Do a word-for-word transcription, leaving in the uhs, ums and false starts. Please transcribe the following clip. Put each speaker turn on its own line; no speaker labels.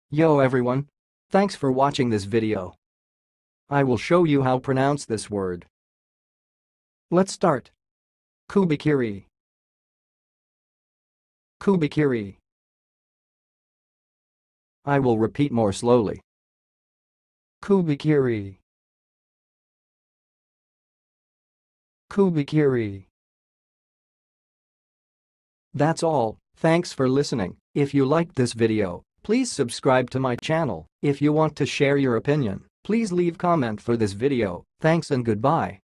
Yo everyone! Thanks for watching this video. I will show you how pronounce this word. Let's start. Koo-bee-kee-ree. Koo-bee-kee-ree. I will repeat more slowly. Koo-bee-kee-ree. Koo-bee-kee-ree. That's all. Thanks for listening. If you liked this video, please subscribe to my channel. If you want to share your opinion, please leave comment for this video. Thanks and goodbye.